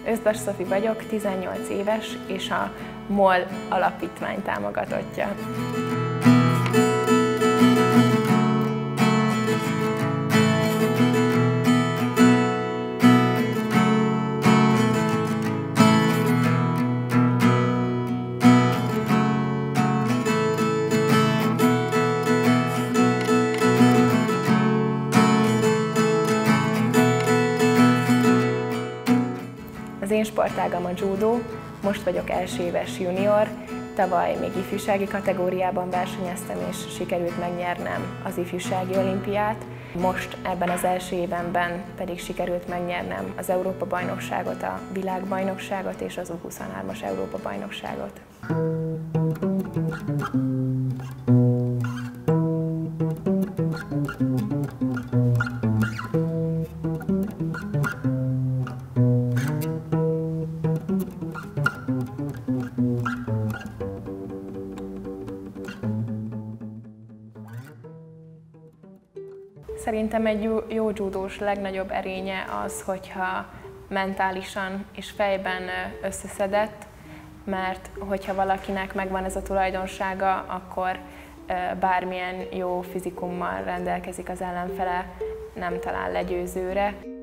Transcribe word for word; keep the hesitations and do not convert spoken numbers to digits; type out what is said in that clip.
Özdas Szofi vagyok, tizennyolc éves, és a MOL alapítvány támogatottja. Az én sportágam a judó, most vagyok első éves junior, tavaly még ifjúsági kategóriában versenyeztem, és sikerült megnyernem az ifjúsági olimpiát. Most ebben az első évenben pedig sikerült megnyernem az Európa-bajnokságot, a világbajnokságot és az U huszonhármas Európa-bajnokságot. Szerintem egy jó, jó judós legnagyobb erénye az, hogyha mentálisan és fejben összeszedett, mert hogyha valakinek megvan ez a tulajdonsága, akkor bármilyen jó fizikummal rendelkezik az ellenfele, nem talál legyőzőre.